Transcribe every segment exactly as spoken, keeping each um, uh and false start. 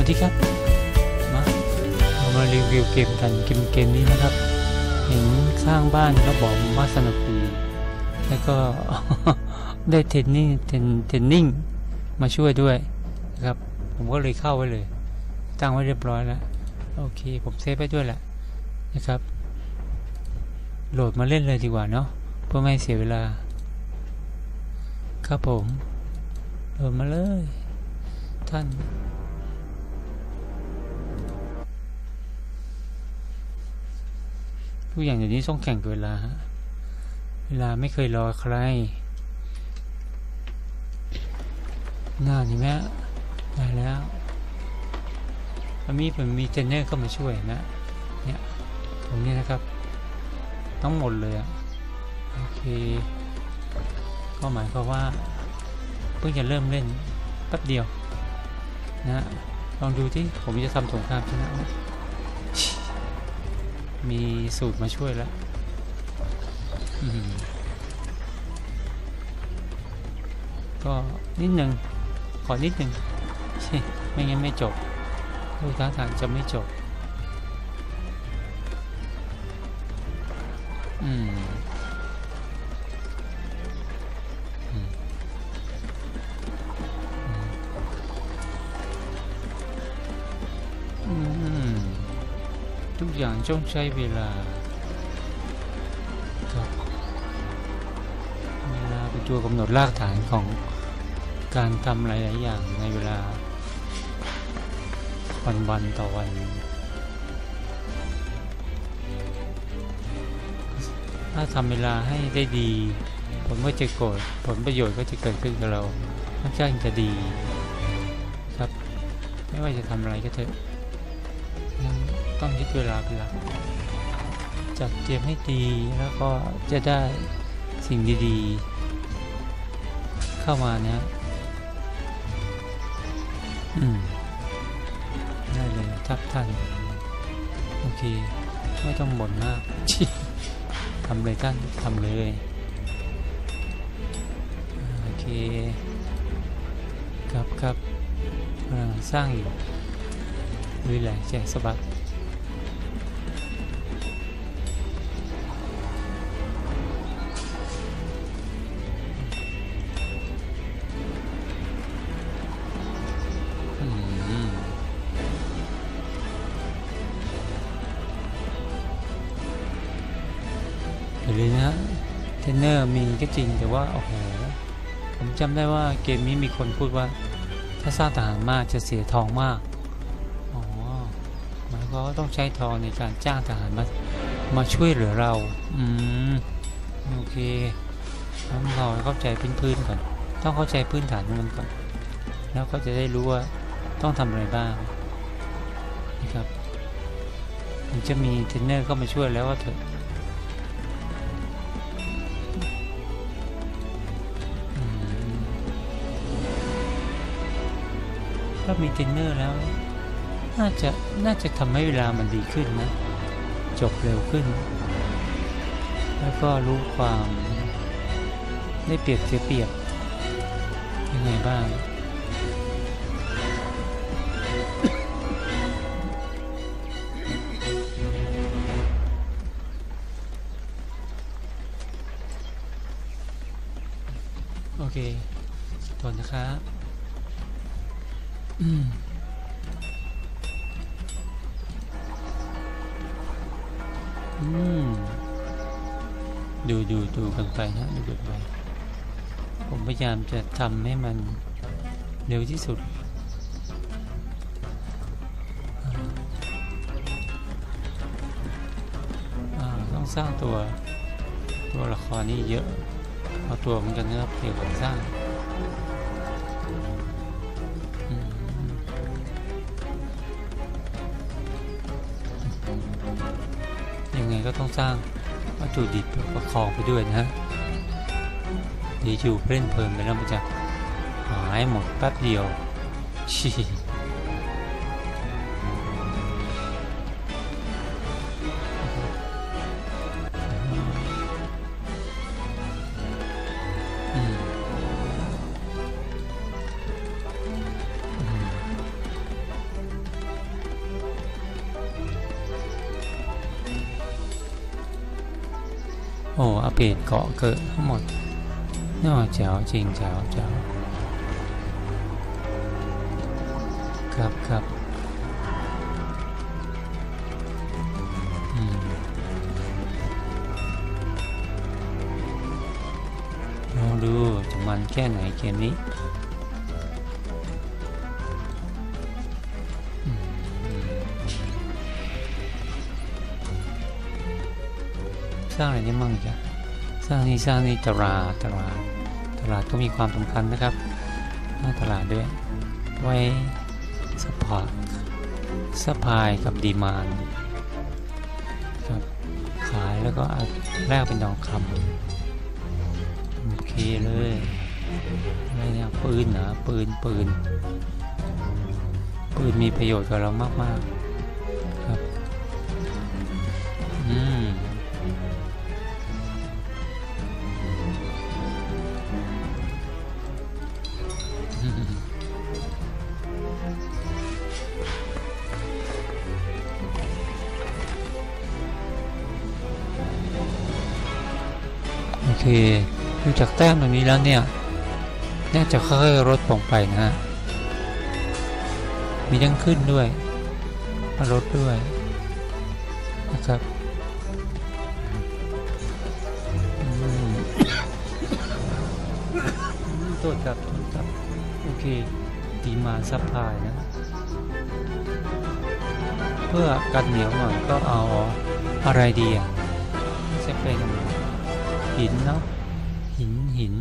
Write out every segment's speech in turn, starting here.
ดีครับมาเรามารีวิวเกมกันเกมเกมนี้นะครับเห็นข้างบ้านก็บอกว่าสนุกดีแล้วก็ ได้เทรนนิ่งเทรนเทรนนิ่งมาช่วยด้วยนะครับผมก็เลยเข้าไว้เลยตั้งไว้เรียบร้อยแล้วโอเคผมเซฟไปด้วยแหละนะครับโหลดมาเล่นเลยดีกว่าเนาะเพื่อไม่เสียเวลาครับผมโหลดมาเลยท่านทุกอย่างอย่างนี้ต้องแข่งกับเวลาฮะเวลาไม่เคยรอใครน่าดีไหมได้แล้วแล้วมีผมมีเทรนเนอร์เข้ามาช่วยนะเนี่ยตรงนี้นะครับต้องหมดเลยอ่ะโอเคก็หมายความว่าเพิ่งจะเริ่มเล่นแป๊บเดียวนะลองดูที่ผมจะทำสงครามชนะมีสูตรมาช่วยแล้วก็นิดหนึ่งขอนิดหนึ่งไม่งั้นไม่จบดูท่าทางจะไม่จบอืมทุกอย่างต้องใช้เวลาครับเวลาเป็นตัวกำหนดรากฐานของการทำหลายๆอย่างในเวลาวันๆต่อวันถ้าทำเวลาให้ได้ดีผลก็จะเกิดผลประโยชน์ก็จะเกิดขึ้นกับเราค่อนข้างจะดีครับไม่ว่าจะทำอะไรก็เถอะต้องยึดเวลาเป็นหลักจัดเตรียมให้ดีแล้วก็จะได้สิ่งดีๆเข้ามานะอืมได้เลยทับท่านโอเคไม่ต้องบ่นมากทำเลยท่านทำเลยโอเคครับครับสร้างอยู่ลุยแหล่แจกสะบัดเลยนะเทรนเนอร์มีก็จริงแต่ว่าโอ้โหผมจำได้ว่าเกมนี้มีคนพูดว่าถ้าสร้างทหารมากจะเสียทองมากอ๋อหมายก็ต้องใช้ทองในการจ้างทหารมามาช่วยเหลือเราอืมโอเคต้องเราเข้าใจพื้นๆก่อนต้องเข้าใจพื้นฐานมันก่อนแล้วก็จะได้รู้ว่าต้องทำอะไรบ้างนะครับมันจะมีเทรนเนอร์เข้ามาช่วยแล้วว่าเถอะถ้ามีเทรนเนอร์แล้วน่าจะน่าจะทำให้เวลามันดีขึ้นนะจบเร็วขึ้นแล้วก็รู้ความได้เปรียบเสียเปรียบยังไงบ้างโอเคต่อนะครับอืมอืมดูดูดูกันไปนะดูดูไปผมพยายามจะทำให้มันเร็วที่สุดต้องสร้างตัวตัวละครนี่เยอะเอาตัวมันกันนะครับเกี่ยวกับสร้างยังไงก็ต้องสร้างวัตถุดิบประคองไปด้วยนะเดี๋ยวอยู่เล่นเพลินไปแล้วมันจะหายหมดแป๊บเดียวชีเพจเกาะเกิดทั้งหมดน่าแจ๋วจริงแจ๋วแจ๋วครับครับอืมลองดูจะมันแค่ไหนเกมนี้สร้างอะไรได้มั่งจ้ะสร้างนี่สร้างนี่ตลาดตลาดตลาดก็มีความสำคัญนะครับสร้างตลาดด้วยไว้สปอร์ตซัพพลายกับดีมานด์ครับขายแล้วก็แลกเป็นทองคำโอเคเลยอะไรเนี่ยปืนนะปืนปืนปืนมีประโยชน์กับเรามากๆครับอืมโอเคดูจากแต้มตรงนี้แล้วเนี่ยน่าจะค่อยๆลดลงไปนะฮะมีทั้งขึ้นด้วยลดด้วยนะครับตัวจับตัวจับโอเคดีมาซัพพลายนะเพื่อกันเหนียวหน่อยก็เอาอะไรดีอ่ะจะเป็นหินเนาะหินหิน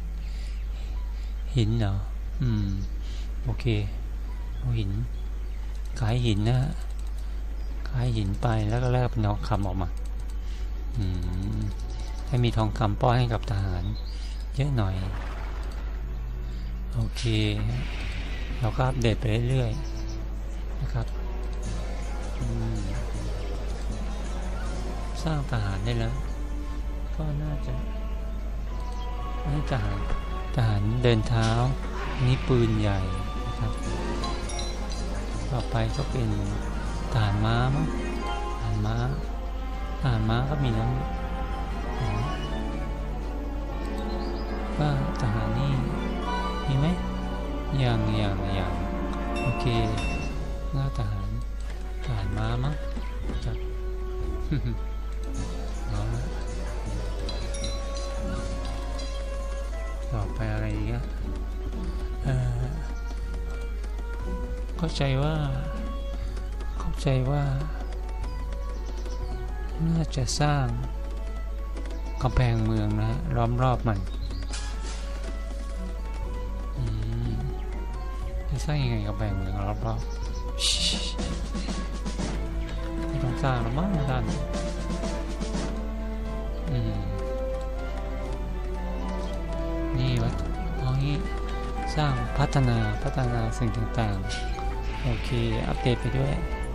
หินเหรออืมโอเคเอาหินขายหินนะขายหินไปแล้วก็แลกเป็นทองคำออกมาอืมให้มีทองคำป้อนให้กับทหารเยอะหน่อยโอเคเราก็อัปเดตไปเรื่อยๆนะครับสร้างทหารได้แล้วก็น่าจะนี่ทหารทหารเดินเท้านี่ปืนใหญ่นะครับต่อไปก็เป็นทหารม้ามั้งทหารม้าทหารม้าก็มีแล้วว่าทหารนี่มีไหมอย่างอย่างอย่างโอเคหน้าทหารทหารม้ามั้งครับ เอาละต่อไปอะไรอีกอะเอ่อเข้าใจว่าเข้าใจว่าน่าจะสร้างกำแพงเมืองนะล้อมรอบมันจะสร้างยังไงกำแพงเมืองรอบๆไม่ต้องสร้างหรอกมั้งท่านอืมนี่วัดเอางี้สร้างพัฒนาพัฒนาสิ่งต่างๆโอเคอัปเดตไปด้วย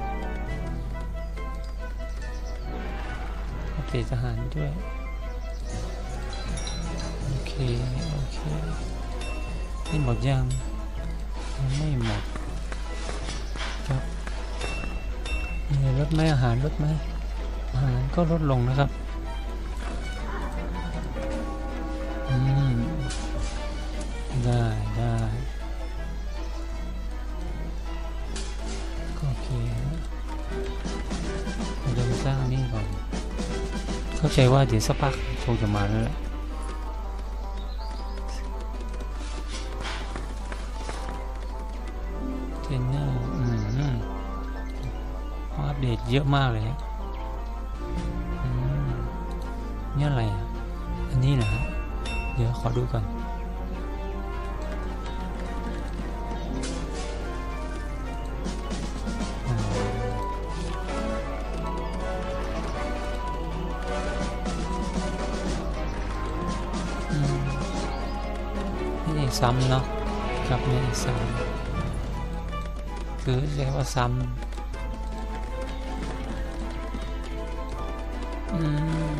อัปเดตทหารด้วยโอเคโอเคนี่หมดยังไม่หมดครับมีลดไหมอาหารลดไหมอาหารก็ลดลงนะครับอืมได้ได้ก็โอเคเราจะมาสร้างนี่ก่อนเข้าใจว่าเดี๋ยวสักพักคงจะมาแล้วแหละเทรนเนอร์อืมอัปเดตเยอะมากเลยอืมนี่อะไรอ่ะอันนี้นะเดี๋ยวขอดูก่อนซ้ำเนาะครับไม่ซ้ำคือเรียกว่าซ้ำอืม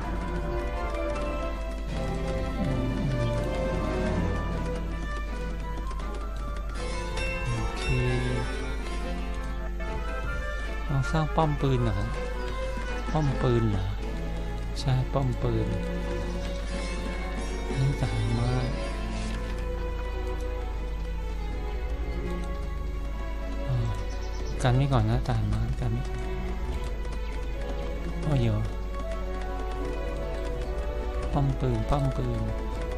โอเคเราสร้างป้อมปืนเหรอป้อมปืนเหรอใช่ป้อมปืนกันไว้ก่อนนะทหารมากันไม่โอ้ยป้อมปืนป้อมปืน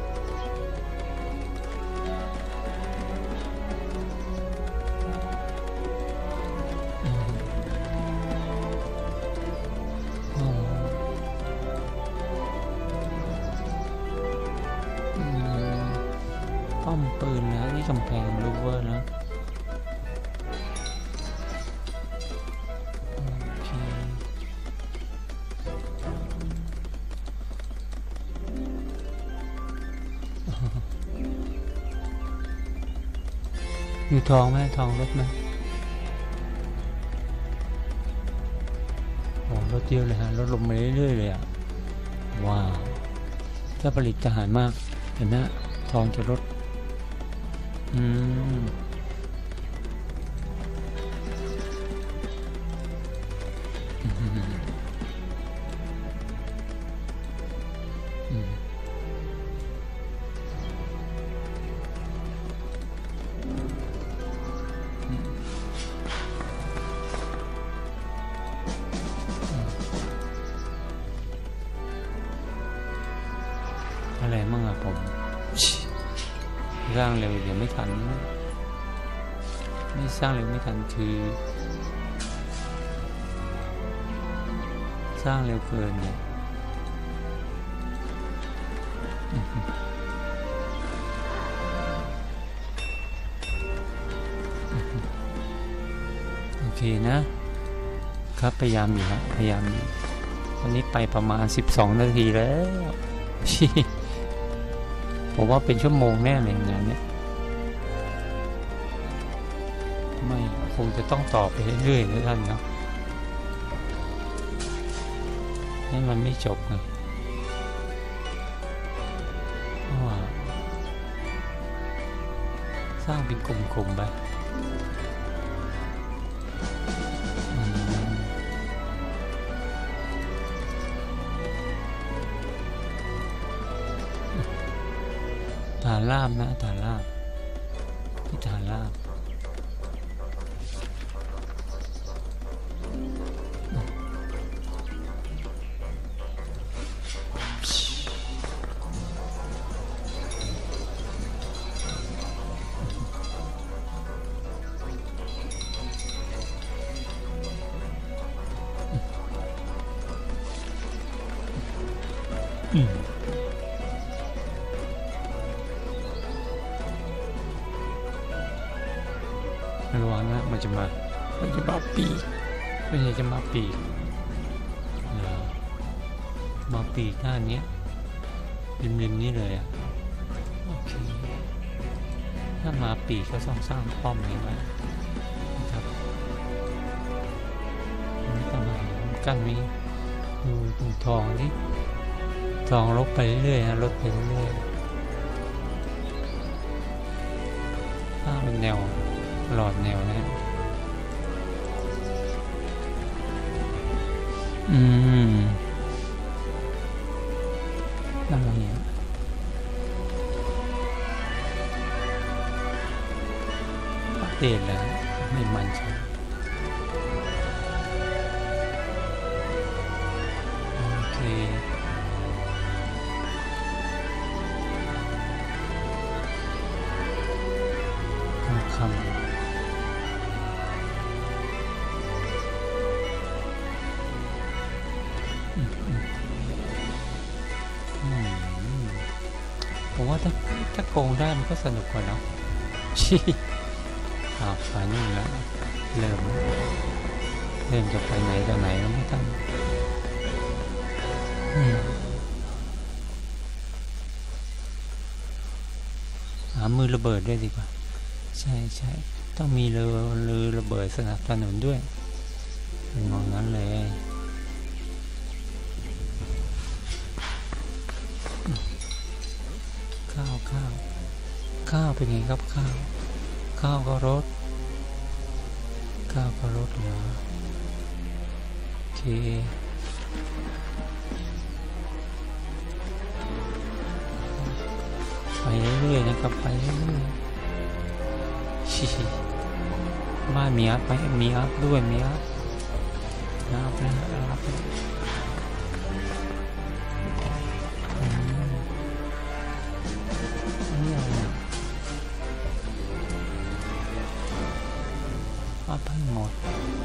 ป้อมปืนนะนี่กำแพงรูเวอร์นะอยู่ทองไหมทองรถไหมโอ้รถเยอะเลยฮะรถลงมาเรื่อยๆเลยอ่ะว้าวถ้าผลิตทหารมากเห็นไหมทองจะลดอืมอะไรมั่งอะผมสร้างเร็วเดี๋ยวไม่ทันนี่สร้างเร็วไม่ทันคือสร้างเร็วเกินเนี่ยโอเคนะครับพยายามอยู่ครับพยายามอยู่วันนี้ไปประมาณสิบสองนาทีแล้วผมว่าเป็นชั่วโมงแน่เลยงานนี้ไม่คงจะต้องต่อไปเรื่อยๆนะท่านเนาะนี่มันไม่จบไงเพราะว่าสร้างเป็นกลุ่มๆไปฐานราบนะฐานราบที่ฐานราบอืมระวังนะมันจะมามันจะมาปีกไม่ใช่จะมาปีกมาปีกหน้านี้ริมๆนี้เลยอ่ะโอเคถ้ามาปีกก็ต้องสร้างป้อมนี้ไว้นะครับนี่ต้องมากั้นนี้ดูดูทองนี่ทองลดไปเรื่อยๆนะลดไปเรื่อยๆสร้างเป็นแนวหลอดแนวนะอืมอะไรเนี่ยอัปเดตแล้วไม่มันใช่โอเคคำผมว่าถ้าถ้าโกงได้มันก็สนุกกว่าเนาะชี้อ้าวไปนี่แล้วเริ่มเริ่มจะไปไหนต่อไหนแล้วไม่ต้องหามือระเบิดด้วยดีกว่าใช่ใช่ต้องมีเรือเรือระเบิดสนับสนุนด้วยเป็นมองงั้นเลยข้าวข้าวข้าวเป็นไงครับข้าวข้าวก็รสข้าวก็รสเหรอโอเคไปเรื่อยๆนะครับไปเรื่อยๆบ้านมีอัพไหมมีอัพด้วยมีอัพอัพนะอัพนี่อะไรอัพให้หมด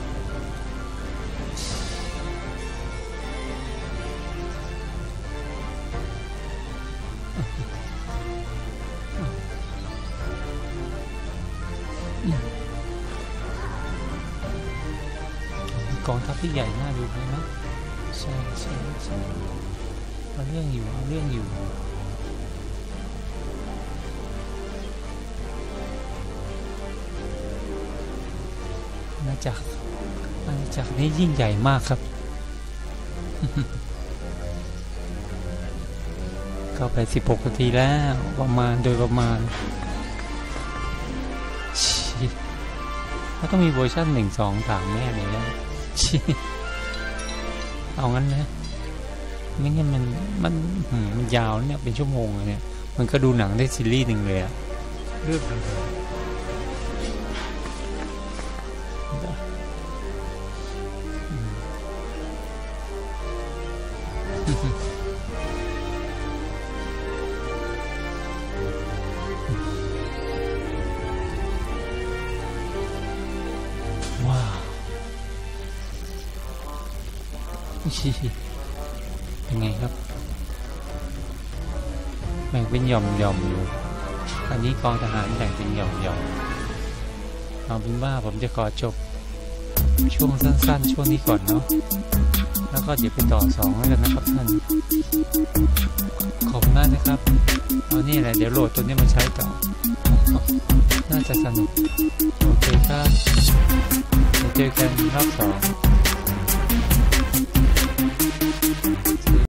กองทัพที่ใหญ่น่าดูเลยนะใช่ใช่ใช่เอาเรื่องอยู่เอาเรื่องอยู่อาณาจักรอาณาจักรนี้ยิ่งใหญ่มากครับก็ไปสิบหกนาทีแล้วประมาณโดยประมาณแล้วก็มีเวอร์ชันหนึ่งสองสามแน่เลยนะเอางั้นนะไม่งั้นมันมันมันยาวเนี่ยเป็นชั่วโมงเลยเนี่ยมันก็ดูหนังได้ซีรีส์หนึ่งเลยอะเรื่องว้าวเป็นไงครับแบ่งเป็นหย่อมหย่อมอยู่อันนี้กองทหารแบ่งเป็นหย่อมหย่อมเอาเป็นว่าผมจะขอจบช่วงสั้นๆช่วงนี้ก่อนเนาะแล้วก็เดี๋ยวไปต่อสองแล้วกันนะครับท่านขอบคุณมากนะครับเอานี่แหละเดี๋ยวโหลดตัวนี้มาใช้ต่อน่าจะสนุกโอเคครับเดี๋ยวเจอกันรอบสอง